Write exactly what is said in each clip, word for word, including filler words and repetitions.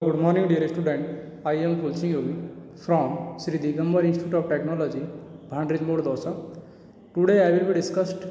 Good morning, dear student. I am Kulsing Yogi from Sri Digambar Institute of Technology, Bhandrij Mode Dosa. Today I will be discussed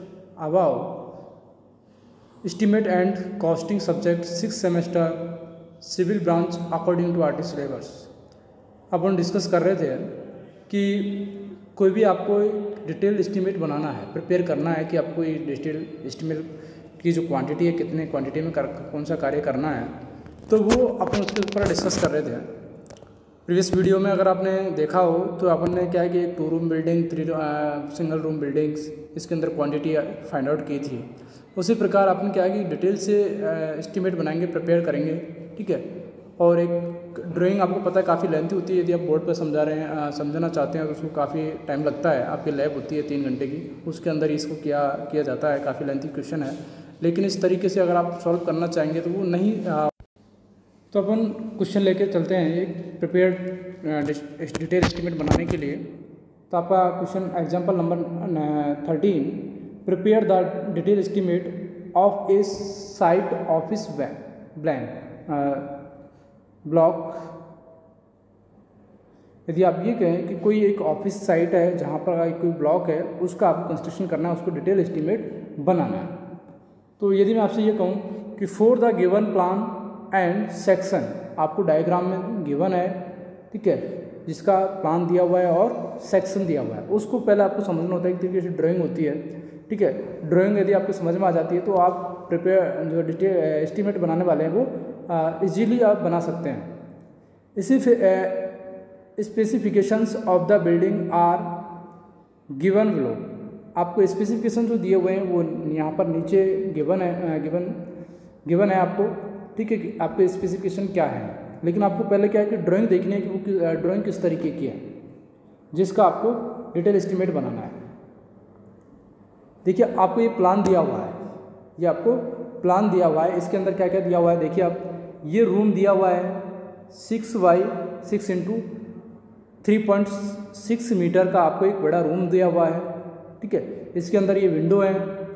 about estimate and costing subject sixth semester civil branch according to R T syllabus. अपन discuss कर रहे थे कि कोई भी आपको detail estimate बनाना है, prepare करना है कि आपको ये डिटेल एस्टिमेट की जो क्वांटिटी है कितने क्वांटिटी में कर, कौन सा कार्य करना है, तो वो अपन उसके ऊपर डिस्कस कर रहे थे। प्रीवियस वीडियो में अगर आपने देखा हो तो अपन ने क्या है कि एक two room building, three single room buildings, इसके अंदर क्वांटिटी फाइंड आउट की थी। उसी प्रकार अपन क्या है कि डिटेल से एस्टिमेट बनाएंगे, प्रिपेयर करेंगे, ठीक है। और एक ड्राइंग आपको पता है काफ़ी लेंथी होती है, यदि आप बोर्ड पर समझा रहे हैं समझाना चाहते हैं तो उसको काफ़ी टाइम लगता है। आपकी लैब होती है तीन घंटे की, उसके अंदर इसको किया किया जाता है। काफ़ी लेंथी क्वेश्चन है, लेकिन इस तरीके से अगर आप सॉल्व करना चाहेंगे तो वो नहीं। तो अपन क्वेश्चन लेके चलते हैं एक प्रिपेयर्ड डिटेल एस्टिमेट बनाने के लिए। तो आपका question example number thirteen, prepare the detail estimate of a site office blank block. यदि आप ये कहें कि कोई एक ऑफिस साइट है जहाँ पर कोई ब्लॉक है, उसका आपको कंस्ट्रक्शन करना है, उसको डिटेल एस्टिमेट बनाना है। तो यदि मैं आपसे ये कहूँ कि for the given plan and section, आपको डायग्राम में गिवन है, ठीक है, जिसका प्लान दिया हुआ है और सेक्शन दिया हुआ है, उसको पहले आपको समझना होता है। एक तरीके से ड्राइंग होती है, ठीक है। ड्राइंग यदि आपको समझ में आ जाती है तो आप प्रिपेयर जो डिटेल एस्टिमेट बनाने वाले हैं वो इजीली आप बना सकते हैं। इसी specifications of the building are given below. आपको स्पेसिफिकेशन जो दिए हुए हैं वो यहाँ पर नीचे गिवन है, गिवन गिवन है आपको, ठीक है, कि आपके स्पेसिफिकेशन क्या है। लेकिन आपको पहले क्या है कि ड्राइंग देखनी है कि वो ड्राइंग किस तरीके की है, जिसका आपको डिटेल एस्टिमेट बनाना है। देखिए आपको ये प्लान दिया हुआ है, ये आपको प्लान दिया हुआ है। इसके अंदर क्या क्या दिया हुआ है, देखिए आप, ये रूम दिया हुआ है six by six into three point six metre का आपको एक बड़ा रूम दिया हुआ है, ठीक है। इसके अंदर ये विंडो है,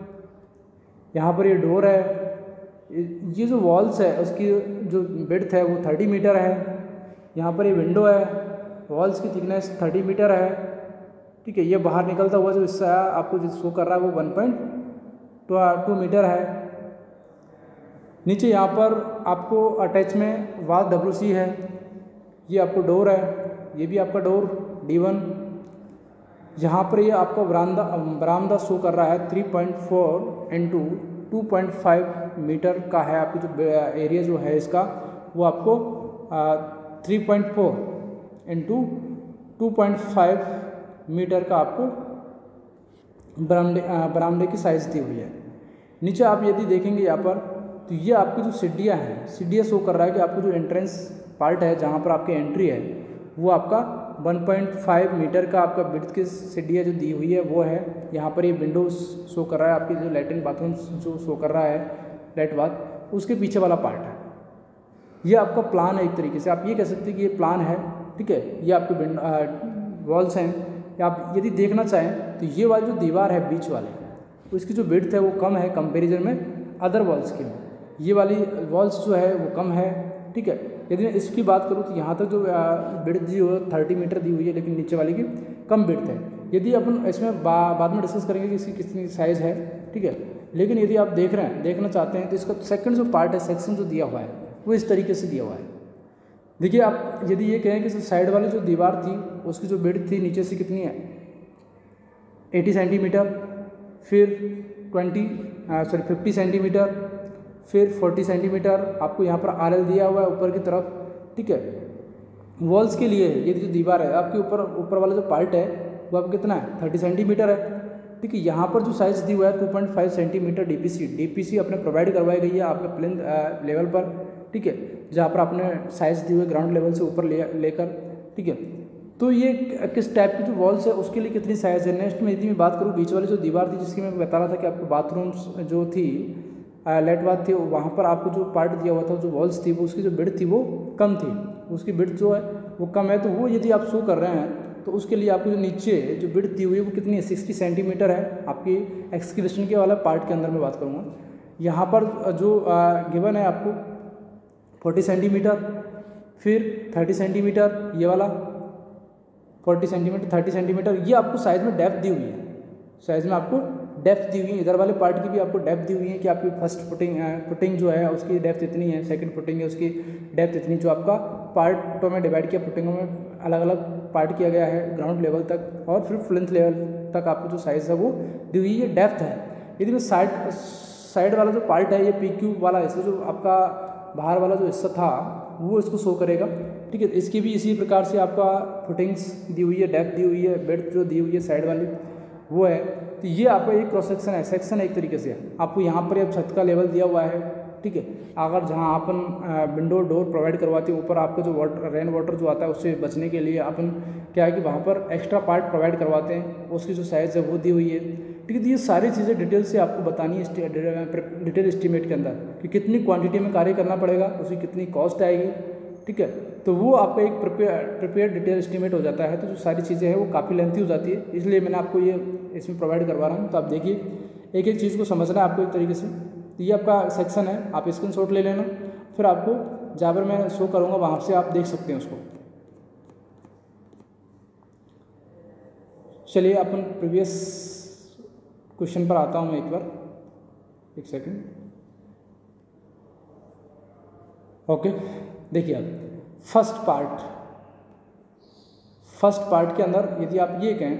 यहाँ पर ये डोर है, ये जो वॉल्स है उसकी जो विड्थ है वो थर्टी मीटर है। यहाँ पर ये विंडो है, वॉल्स की थिकनेस थर्टी मीटर है, ठीक है। ये बाहर निकलता हुआ जो हिस्सा है आपको जो शो कर रहा है वो वन पॉइंट टू मीटर है। नीचे यहाँ पर आपको अटैच में वाल डब्ल्यू सी है, ये आपको डोर है, ये भी आपका डोर डी वन। यहाँ पर ये आपको बरामदा बरामदा शो कर रहा है three point four into two point five metre का है। आपकी जो एरिया जो है इसका वो आपको three point four into two point five metre का आपको बरामदे बरामदे की साइज़ दी हुई है। नीचे आप यदि देखेंगे यहाँ पर तो ये आपकी जो सीढ़ियाँ हैं, सीढ़ियाँ शो कर रहा है कि आपको जो एंट्रेंस पार्ट है जहाँ पर आपकी एंट्री है वो आपका वन पॉइंट फाइव मीटर का आपका विड्थ की सीढ़ियाँ जो दी हुई है वो है। यहाँ पर ये विंडोज शो कर रहा है, आपकी जो लैट्रिन बाथरूम जो शो कर रहा है लेट बाथ, उसके पीछे वाला पार्ट है। ये आपका प्लान है, एक तरीके से आप ये कह सकते हैं कि ये प्लान है, ठीक है। ये आपके वॉल्स हैं। आप यदि देखना चाहें तो ये वाली जो दीवार है बीच वाले, तो इसकी जो विड्थ है वो कम है कंपेरिजन में अदर वॉल्स की। ये वाली वॉल्स जो है वो कम है, ठीक है। यदि मैं इसकी बात करूँ तो यहाँ तक जो विड्थ दी हुई है थर्टी मीटर दी हुई है, लेकिन नीचे वाली की कम विड्थ है। यदि अपन इसमें बा, बाद में डिस्कस करेंगे कि इसकी कितनी साइज़ है, ठीक है। लेकिन यदि आप देख रहे हैं देखना चाहते हैं तो इसका सेकंड जो पार्ट है, सेक्शन जो दिया हुआ है वो इस तरीके से दिया हुआ है। देखिए आप यदि ये कहें कि साइड वाली जो दीवार थी उसकी जो विड्थ थी नीचे से कितनी है, एटी सेंटीमीटर, फिर ट्वेंटी सॉरी फिफ्टी सेंटीमीटर, फिर फोर्टी सेंटीमीटर आपको यहाँ पर आर एल दिया हुआ है ऊपर की तरफ, ठीक है। वॉल्स के लिए ये जो दीवार है आपके ऊपर ऊपर वाला जो पार्ट है वो आपको कितना है, थर्टी सेंटीमीटर है, ठीक है। यहाँ पर जो साइज़ दी हुआ है two point five centimetre DPC DPC अपने प्रोवाइड करवाई गई है आपके प्लेन लेवल पर, ठीक है, जहाँ पर आपने साइज़ दी हुई है ग्राउंड लेवल से ऊपर ले लेकर, ठीक है। तो ये किस टाइप की जो वॉल्स है उसके लिए कितनी साइज़ है। नेक्स्ट में यदि मैं बात करूँ बीच वाली जो दीवार थी जिसकी मैं बता रहा था कि आपको बाथरूम्स जो थी लेट बाथ थी, वहाँ पर आपको जो पार्ट दिया हुआ था जो वॉल्स थी वो उसकी जो विड्थ थी वो कम थी, उसकी विड्थ जो है वो कम है। तो वो यदि आप शो कर रहे हैं तो उसके लिए आपको जो नीचे जो विड्थ दी हुई है वो कितनी है, सिक्सटी सेंटीमीटर है। आपकी एक्सक्रीवेशन के वाला पार्ट के अंदर मैं बात करूँगा, यहाँ पर जो गिवन है आपको फोर्टी सेंटीमीटर, फिर थर्टी सेंटीमीटर ये वाला, फोर्टी सेंटीमीटर, थर्टी सेंटीमीटर, ये आपको साइज में डेप्थ दी हुई है, साइज में आपको डेप्थ दी हुई है। इधर वाले पार्ट की भी आपको डेप्थ दी हुई है कि आपकी फर्स्ट फुटिंग फुटिंग जो है उसकी डेप्थ इतनी है, सेकंड फुटिंग है उसकी डेप्थ इतनी, जो आपका पार्टों में डिवाइड किया, फुटिंगों में अलग अलग पार्ट किया गया है ग्राउंड लेवल तक, और फिर फ्लिंथ लेवल तक आपको जो साइज़ है वो दी हुई है, डेप्थ है। यदि मैं साइड साइड वाला जो पार्ट है ये पी क्यू वाला हिस्सा, जो आपका बाहर वाला जो हिस्सा था वो इसको शो करेगा, ठीक है। इसकी भी इसी प्रकार से आपका फुटिंग्स दी हुई है, डेप्थ दी हुई है, बेड्थ जो दी हुई है साइड वाली वो है। तो ये आपका एक क्रॉस सेक्शन है, सेक्शन है एक तरीके से। आपको यहाँ पर अब छत का लेवल दिया हुआ है, ठीक है। अगर जहाँ अपन विंडो डोर प्रोवाइड करवाते हैं, ऊपर आपका जो वाटर रेन वाटर जो आता है उससे बचने के लिए अपन क्या है कि वहाँ पर एक्स्ट्रा पार्ट प्रोवाइड करवाते हैं, उसकी जो साइज़ है वो दी हुई है, ठीक है। तो ये सारी चीज़ें डिटेल से आपको बतानी है डिटेल एस्टीमेट के अंदर कि कितनी क्वांटिटी में कार्य करना पड़ेगा, उसकी कितनी कॉस्ट आएगी, ठीक है। तो वो आपका एक प्रिपेयर प्रिपेयर डिटेल एस्टीमेट हो जाता है। तो जो सारी चीज़ें हैं वो काफ़ी लेंथी हो जाती है, इसलिए मैंने आपको ये इसमें प्रोवाइड करवा रहा हूँ। तो आप देखिए एक एक चीज़ को समझना है आपको एक तरीके से। तो ये आपका सेक्शन है, आप स्क्रीनशॉट ले लेना, फिर आपको जहाँ पर मैं शो करूँगा वहाँ से आप देख सकते हैं उसको। चलिए अपन प्रीवियस क्वेश्चन पर आता हूँ मैं एक बार, एक सेकंड। ओके, देखिए आप फर्स्ट पार्ट फर्स्ट पार्ट के अंदर यदि आप ये कहें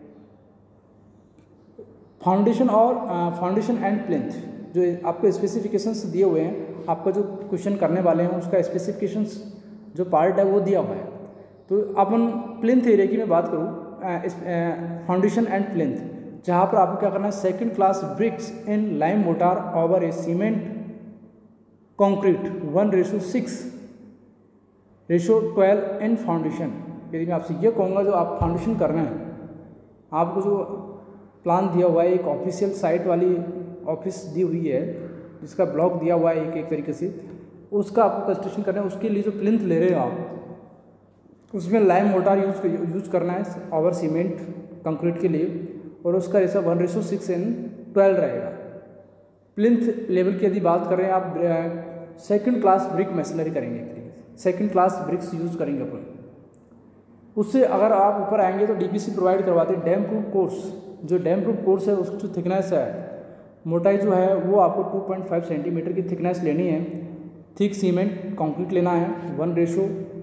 फाउंडेशन और फाउंडेशन एंड प्लिंथ, जो आपको स्पेसिफिकेशंस दिए हुए हैं, आपका जो क्वेश्चन करने वाले हैं उसका स्पेसिफिकेशंस जो पार्ट है वो दिया हुआ है। तो अपन प्लिंथ एरिया की मैं बात करूँ, फाउंडेशन एंड प्लिंथ, जहाँ पर आपको क्या करना है, second class bricks in lime mortar over a cement concrete one ratio six ratio twelve in foundation. यदि मैं आपसे ये कहूँगा जो आप फाउंडेशन करना है, आपको जो प्लान दिया हुआ है, एक ऑफिशियल साइट वाली ऑफिस दी हुई है जिसका ब्लॉक दिया हुआ है एक एक तरीके से, उसका आपको कंस्ट्रक्शन करना है। उसके लिए जो प्लिंथ ले रहे हो आप, उसमें लाइम मोटार यूज यूज करना है ओवर सीमेंट कंक्रीट के लिए, और उसका ratio one ratio six in twelve रहेगा। प्लिंथ लेवल की यदि बात कर रहे हैं आप, सेकंड क्लास ब्रिक मैसनरी करेंगे एक तरीके से, सेकंड क्लास ब्रिक्स यूज़ करेंगे अपन। उससे अगर आप ऊपर आएंगे तो डीपीसी प्रोवाइड करवाते हैं डैम प्रूफ कोर्स। जो डैम प्रूफ कोर्स है उसकी जो थिकनेस है, मोटाई जो है वो आपको टू पॉइंट फाइव सेंटीमीटर की थिकनेस लेनी है। थिक सीमेंट कंक्रीट लेना है one ratio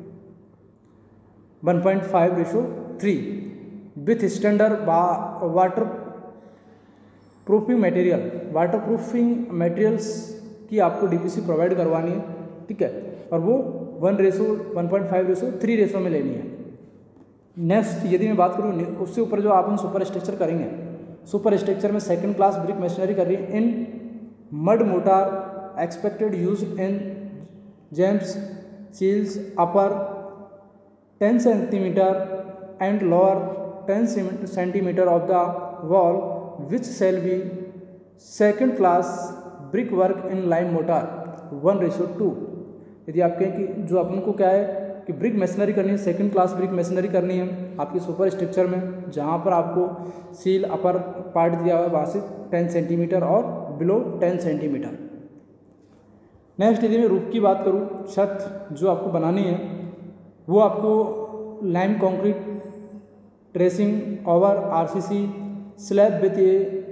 one point five ratio three with standard water proofing material, water proofing materials की आपको डीपीसी प्रोवाइड करवानी है, ठीक है। और वो one ratio one point five ratio three ratio में लेनी है। नेक्स्ट यदि मैं बात करूँ उससे ऊपर जो आप सुपर स्ट्रक्चर करेंगे, सुपर स्ट्रक्चर में सेकंड क्लास ब्रिक मशीनरी कर रही है in mud mortar expected use in jambs sills upper ten centimetre and lower ten centimetre of the wall which shall be second class brick work in lime mortar one ratio two. यदि आप कहें कि जो अपन को क्या है कि ब्रिक मशीनरी करनी है, सेकंड क्लास ब्रिक मशीनरी करनी है आपकी सुपर स्ट्रक्चर में, जहाँ पर आपको सील अपर पार्ट दिया हुआ है वहाँ से टेन सेंटीमीटर और बिलो टेन सेंटीमीटर। नेक्स्ट यदि मैं रूफ की बात करूँ, छत जो आपको बनानी है वो आपको lime concrete terracing over RCC slab with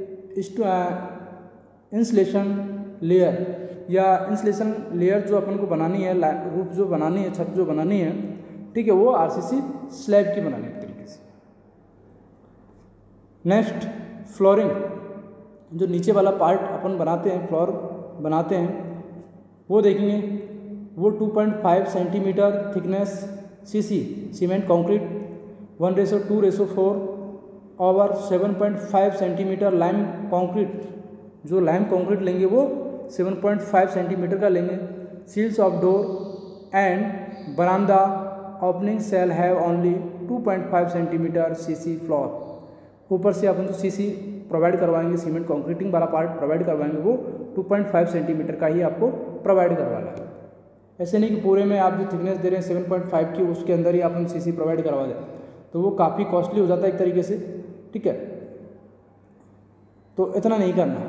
insulation layer, या इंसुलेशन लेयर जो अपन को बनानी है, रूफ जो बनानी है, छत जो बनानी है, ठीक है, वो आरसीसी स्लैब की बनानी है एक तरीके से। नेक्स्ट फ्लोरिंग, जो नीचे वाला पार्ट अपन बनाते हैं, फ्लोर बनाते हैं, वो देखेंगे वो two point five centimetre thickness CC cement concrete one ratio two ratio four over seven point five centimetre lime concrete, जो लाइम कंक्रीट लेंगे वो सेवन पॉइंट फाइव सेंटीमीटर का लेंगे। सील्स ऑफ डोर एंड बरामदा opening shall have only two point five centimetre CC floor. ऊपर से अपन जो सीसी प्रोवाइड करवाएंगे, सीमेंट कंक्रीटिंग वाला पार्ट प्रोवाइड करवाएंगे, वो टू पॉइंट फाइव सेंटीमीटर का ही आपको प्रोवाइड करवाना है। ऐसे नहीं कि पूरे में आप जो थिकनेस दे रहे हैं सेवन पॉइंट फाइव की, उसके अंदर ही अपन सीसी प्रोवाइड करवा दें, तो वो काफ़ी कॉस्टली हो जाता है एक तरीके से, ठीक है। तो इतना नहीं करना।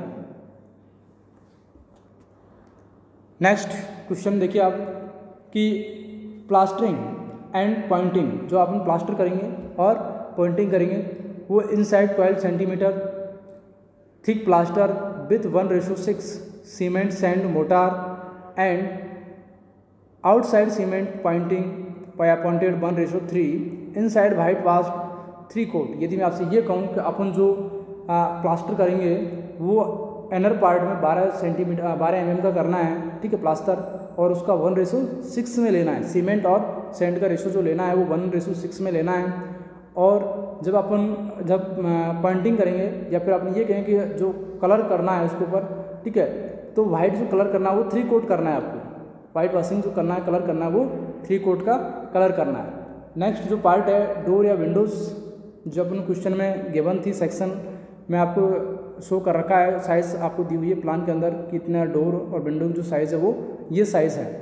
नेक्स्ट क्वेश्चन देखिए आप कि प्लास्टरिंग एंड पॉइंटिंग, जो अपन प्लास्टर करेंगे और पॉइंटिंग करेंगे वो inside twelve centimetre thick plaster with one ratio six cement sand mortar and outside cement pointing pointed one ratio three inside white wash three coat. यदि मैं आपसे ये कहूँ कि अपन जो आ, प्लास्टर करेंगे वो इनर पार्ट में बारह सेंटीमीटर बारह एम एम का करना है, ठीक है, प्लास्टर, और उसका वन रेशो सिक्स में लेना है। सीमेंट और सैंड का रेशो जो लेना है वो वन रेशो सिक्स में लेना है। और जब अपन जब पॉइंटिंग करेंगे या फिर अपन ये कहें कि जो कलर करना है उसके ऊपर, ठीक है, तो वाइट जो कलर करना है वो थ्री कोट करना है आपको। वाइट वॉशिंग जो करना है, कलर करना है वो थ्री कोट का कलर करना है। नेक्स्ट जो पार्ट है डोर या विंडोज़, जो अपन क्वेश्चन में गिवन थी, सेक्शन में आपको शो कर रखा है, साइज़ आपको दी हुई है प्लान के अंदर, कितना डोर और विंडो जो साइज़ है वो ये साइज़ है।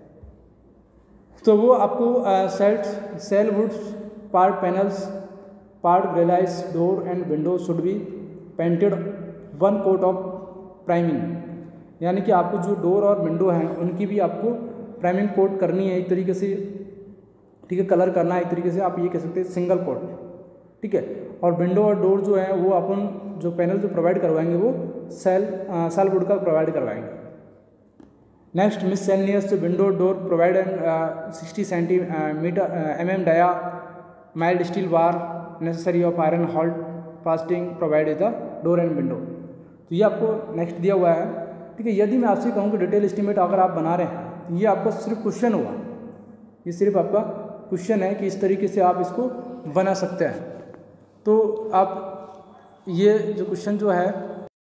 तो वो आपको सेल्स sal woods part panels part glazed door and window should be painted one coat of priming, यानी कि आपको जो डोर और विंडो हैं उनकी भी आपको प्राइमिंग कोट करनी है एक तरीके से, ठीक है, कलर करना है एक तरीके से, आप ये कह सकते हैं सिंगल कोट, ठीक है। और विंडो और डोर जो है वो अपन जो पैनल जो प्रोवाइड करवाएंगे वो सेल सेल वुड का प्रोवाइड करवाएंगे। Next miscellaneous window door provide and sixty centimetre M M dia mild steel bar necessary of iron hold fasting provide the door and window. तो ये आपको नेक्स्ट दिया हुआ है, ठीक है। यदि मैं आपसे कहूँ कि डिटेल एस्टीमेट अगर आप बना रहे हैं तो ये आपका सिर्फ क्वेश्चन हुआ, ये सिर्फ आपका क्वेश्चन है कि इस तरीके से आप इसको बना सकते हैं। तो आप ये जो क्वेश्चन जो है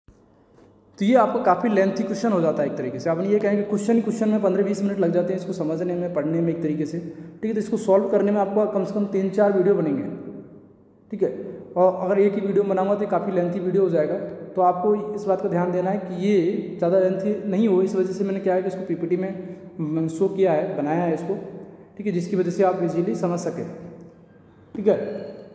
तो ये आपको काफ़ी लेंथी क्वेश्चन हो जाता है एक तरीके से। आप ये कहेंगे क्वेश्चन क्वेश्चन में पंद्रह बीस मिनट लग जाते हैं इसको समझने में, पढ़ने में एक तरीके से, ठीक है। तो इसको सॉल्व करने में आपको कम से कम तीन चार वीडियो बनेंगे, ठीक है। और अगर एक ही वीडियो बनाऊंगा तो काफ़ी लेंथी वीडियो हो जाएगा। तो आपको इस बात का ध्यान देना है कि ये ज़्यादा लेंथी नहीं हो, इस वजह से मैंने क्या है कि इसको पीपीटी में शो किया है, बनाया है इसको, ठीक है, जिसकी वजह से आप इजीली समझ सकें, ठीक है।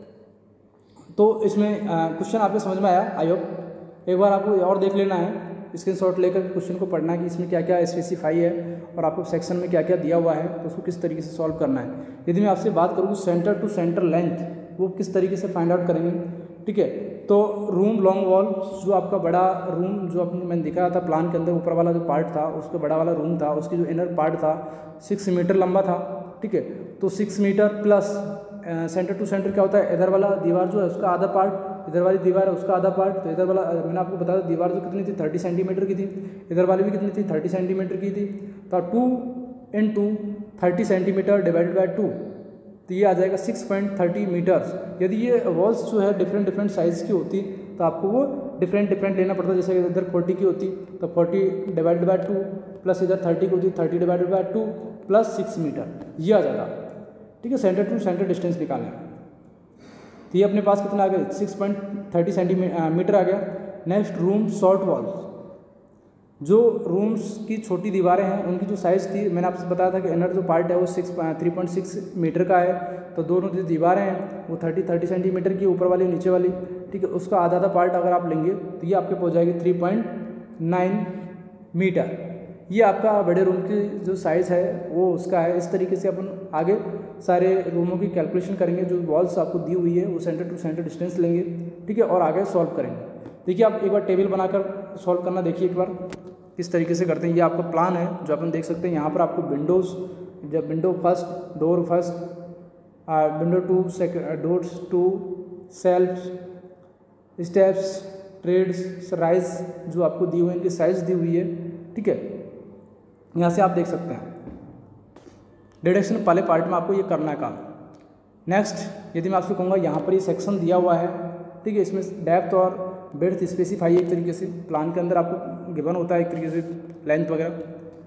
तो इसमें क्वेश्चन आपको समझ में आया, आई होप। एक बार आपको और देख लेना है, स्क्रीनशॉट लेकर क्वेश्चन को पढ़ना है कि इसमें क्या क्या स्पेसिफाई है और आपको सेक्शन में क्या क्या दिया हुआ है, तो उसको किस तरीके से सॉल्व करना है। यदि मैं आपसे बात करूँ सेंटर टू सेंटर लेंथ वो किस तरीके से फाइंड आउट करेंगे, ठीक है। तो रूम लॉन्ग वॉल, जो आपका बड़ा रूम जो आपको मैंने दिखा रहा था प्लान के अंदर, ऊपर वाला जो पार्ट था उसका बड़ा वाला रूम था, उसकी जो इनर पार्ट था सिक्स मीटर लंबा था, ठीक है। तो six metre plus centre to centre क्या होता है, इधर वाला दीवार जो है उसका आधा पार्ट, इधर वाली दीवार है उसका आधा पार्ट। तो इधर वाला मैंने आपको बताया दीवार जो कितनी थी थर्टी सेंटीमीटर की थी, इधर वाली भी कितनी थी थर्टी सेंटीमीटर की थी। तो two into thirty centimetre divided by two, तो ये आ जाएगा सिक्स पॉइंट थर्टी मीटर्स। यदि ये वॉल्स जो है डिफरेंट डिफरेंट साइज़ की होती तो आपको वो डिफरेंट डिफरेंट लेना पड़ता, जैसे इधर फोर्टी की होती तो forty divided by two plus इधर थर्टी की होती thirty divided by two plus six metre, ये आ जाता, ठीक है। सेंटर टू सेंटर डिस्टेंस निकालना, तो ये अपने पास कितना आ गया सिक्स पॉइंट थर्टी सेंटीमीटर आ गया। नेक्स्ट रूम शॉर्ट वॉल्स, जो रूम्स की छोटी दीवारें हैं उनकी जो साइज़ थी मैंने आपसे बताया था कि इनर जो पार्ट है वो six three point six metre का है। तो दोनों जो दीवारें हैं वो थर्टी थर्टी सेंटीमीटर की, ऊपर वाली नीचे वाली, ठीक है। उसका आधा आधा पार्ट अगर आप लेंगे तो ये आपके पहुँच जाएगी थ्री पॉइंट नाइन मीटर। ये आपका बड़े रूम की जो साइज़ है वो उसका है। इस तरीके से अपन आगे सारे रूमों की कैलकुलेशन करेंगे, जो वॉल्स आपको दी हुई है वो सेंटर टू सेंटर डिस्टेंस लेंगे, ठीक है, और आगे सॉल्व करेंगे। देखिए आप एक बार टेबल बनाकर सॉल्व करना देखिए एक बार किस तरीके से करते हैं। ये आपका प्लान है जो अपन देख सकते हैं। यहाँ पर आपको विंडोज़, जब window first, door first, window two, second, doors two, shelf, steps, treads, rise जो आपको दी हुई है इनकी साइज़ दी हुई है, ठीक है। यहाँ से आप देख सकते हैं डिडक्शन पहले पार्ट में आपको ये करना है काम। नेक्स्ट यदि मैं आपसे कहूँगा यहाँ पर ये सेक्शन दिया हुआ है, ठीक है, इसमें डेप्थ और ब्रेड्थ स्पेसिफाई एक तरीके से प्लान के अंदर आपको गिवन होता है एक तरीके से लेंथ वगैरह।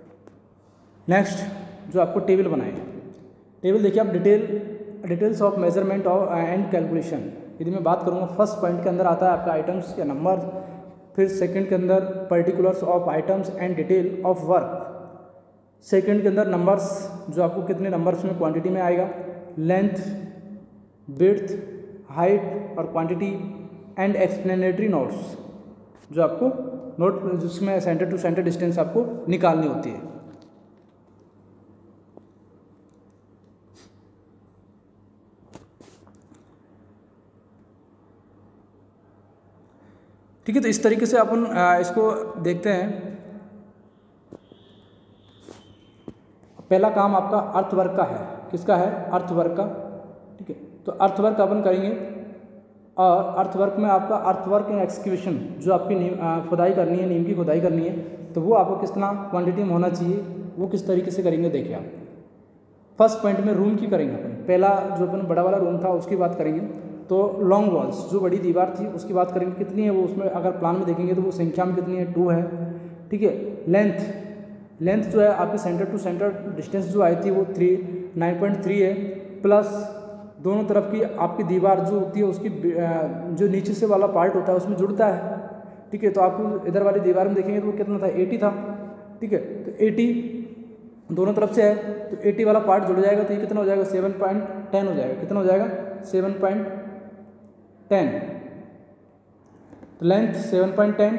नेक्स्ट जो आपको टेबल बनाए, टेबल देखिए आप डिटेल डिटेल्स ऑफ मेजरमेंट और एंड कैलकुलेशन। यदि मैं बात करूँगा फर्स्ट पॉइंट के अंदर आता है आपका आइटम्स या नंबर, फिर सेकंड के अंदर particulars of items and detail of work, second के अंदर नंबर्स जो आपको कितने नंबर्स में क्वांटिटी में आएगा, लेंथ, विड्थ, हाइट और क्वांटिटी एंड एक्सप्लेनेटरी नोट्स जो आपको नोट जिसमें सेंटर टू सेंटर डिस्टेंस आपको निकालनी होती है। ठीक है। तो इस तरीके से अपन इसको देखते हैं। पहला काम आपका अर्थवर्क का है। किसका है? अर्थवर्क का। ठीक है, तो अर्थवर्क अपन करेंगे और अर्थवर्क में आपका अर्थवर्क एंड एक्सक्यूशन जो आपकी नींव खुदाई करनी है, नींव की खुदाई करनी है, तो वो आपको कितना क्वांटिटी में होना चाहिए, वो किस तरीके से करेंगे देखिए आप। फर्स्ट पॉइंट में रूम की करेंगे अपन। पहला जो अपन बड़ा वाला रूम था उसकी बात करेंगे। तो लॉन्ग वॉल्स जो बड़ी दीवार थी उसकी बात करेंगे, कितनी है वो, उसमें अगर प्लान में देखेंगे तो वो संख्या में कितनी है, टू है। ठीक है, लेंथ लेंथ जो है आपके सेंटर टू सेंटर डिस्टेंस जो आई थी वो थ्री नाइन पॉइंट थ्री है, प्लस दोनों तरफ की आपकी दीवार जो होती है उसकी जो नीचे से वाला पार्ट होता है उसमें जुड़ता है। ठीक है, तो आपको इधर वाली दीवार में देखेंगे तो वो कितना था, एटी था। ठीक है, तो एटी दोनों तरफ से है, तो एटी वाला पार्ट जुड़ जाएगा तो ये कितना हो जाएगा, सेवन पॉइंट टेन हो जाएगा। कितना हो जाएगा, सेवन पॉइंट टेन। तो length seven point ten,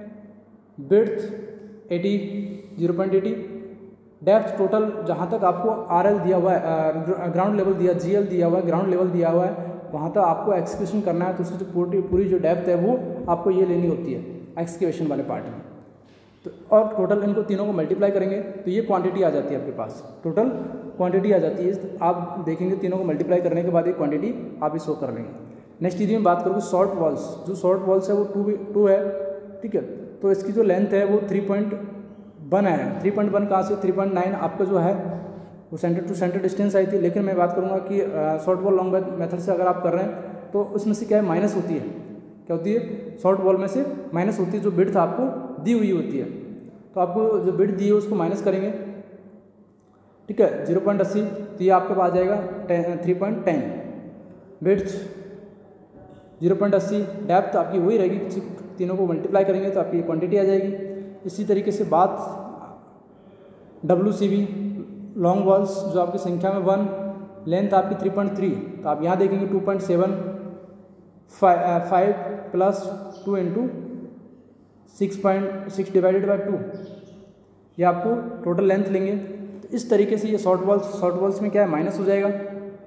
width eighty, zero point eighty, depth total जहाँ तक आपको आर एल दिया हुआ है, ग्राउंड लेवल दिया, जी एल दिया हुआ है, ग्राउंड लेवल दिया हुआ है, वहाँ तक आपको एक्सकेवेशन करना है। तो उसकी जो पूरी पूरी जो डेप्थ है वो आपको ये लेनी होती है एक्सकेवेशन वाले पार्ट में। तो और टोटल इनको तीनों को मल्टीप्लाई करेंगे तो ये क्वांटिटी आ जाती है आपके पास, टोटल क्वांटिटी आ जाती है। आप देखेंगे तीनों को मल्टीप्लाई करने के बाद ये क्वांटिटी आप ही शो कर लेंगे। नेक्स्ट यदि मैं बात करूँ शॉर्ट वॉल्स, जो शॉर्ट वॉल्स है वो टू टू है। ठीक है, तो इसकी जो लेंथ है वो थ्री पॉइंट वन है। थ्री पॉइंट वन कहाँ से, थ्री पॉइंट नाइन आपका जो है वो सेंटर टू सेंटर डिस्टेंस आई थी। लेकिन मैं बात करूँगा कि शॉर्ट वॉल लॉन्ग मेथड से अगर आप कर रहे हैं तो उसमें से क्या है, माइनस होती है। क्या होती है, शॉर्ट वॉल में से माइनस होती है, जो विड्थ आपको दी हुई होती है। तो आपको जो विड्थ दी है उसको माइनस करेंगे। ठीक है, जीरो पॉइंट अस्सी, तो ये आपके पास आ जाएगा three point ten. Width zero point अस्सी, डेप्थ आपकी वही रहेगी, तीनों को मल्टीप्लाई करेंगे तो आपकी क्वांटिटी आ जाएगी। इसी तरीके से बात W C B long walls जो आपकी संख्या में वन, लेंथ आपकी थ्री पॉइंट थ्री, तो आप यहाँ देखेंगे two point seven five plus two into six point six divided by two, ये आपको टोटल लेंथ लेंगे। तो इस तरीके से ये शॉर्ट वॉल्स शॉर्ट वॉल्स में क्या है, माइनस हो जाएगा।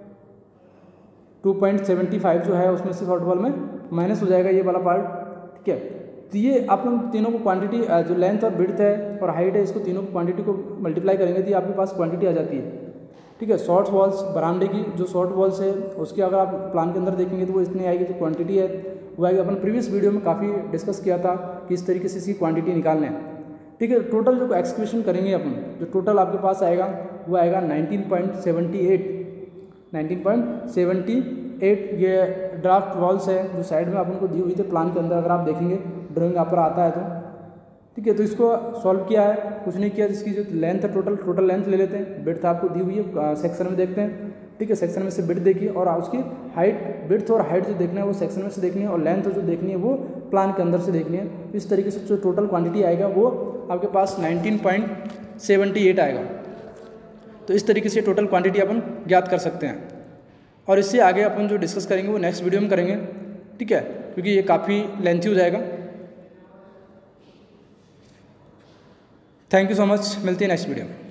टू पॉइंट सेवेंटी फाइव जो है उसमें से शॉर्ट वॉल में माइनस हो जाएगा ये वाला पार्ट। ठीक है, तो ये आप लोग तीनों को क्वांटिटी जो लेंथ और विड्थ है और हाइट है, इसको तीनों को क्वांटिटी को मल्टीप्लाई करेंगे तो आपके पास क्वांटिटी आ जाती है। ठीक है, शॉर्ट वॉल्स बरामदे की जो शॉर्ट वॉल्स है उसकी अगर आप प्लान के अंदर देखेंगे तो वो इतनी आएगी, जो क्वांटिटी है वो आएगी। अपन प्रीवियस वीडियो में काफ़ी डिस्कस किया था कि इस तरीके से इसकी क्वांटिटी निकालना है। ठीक है, टोटल जो एक्सक्यूशन करेंगे अपन, जो टोटल आपके पास आएगा वो आएगा nineteen point seventy eight nineteen point seventy eight. ये ड्राफ्ट वॉल्स है जो साइड में अपन को दी हुई थी प्लान के अंदर, अगर आप देखेंगे ड्राइंग यहाँ पर आता है तो। ठीक है, तो इसको सॉल्व किया है, कुछ नहीं किया। जिसकी जो लेंथ है टोटल टोटल लेंथ ले लेते हैं, विड्थ आपको दी हुई है सेक्शन में देखते हैं। ठीक है, सेक्शन में से विड्थ देखिए और उसकी हाइट, विड्थ और हाइट जो देखना है वो सेक्शन में से देखनी है, और लेंथ जो देखनी है वो प्लान के अंदर से देखनी है। इस तरीके से जो टोटल क्वांटिटी आएगा वो आपके पास नाइनटीन पॉइंट सेवेंटी एट आएगा। तो इस तरीके से टोटल क्वांटिटी अपन ज्ञात कर सकते हैं, और इससे आगे अपन जो डिस्कस करेंगे वो नेक्स्ट वीडियो में करेंगे। ठीक है, क्योंकि ये काफ़ी लेंथी हो जाएगा। थैंक यू सो मच, मिलती है नेक्स्ट वीडियो में।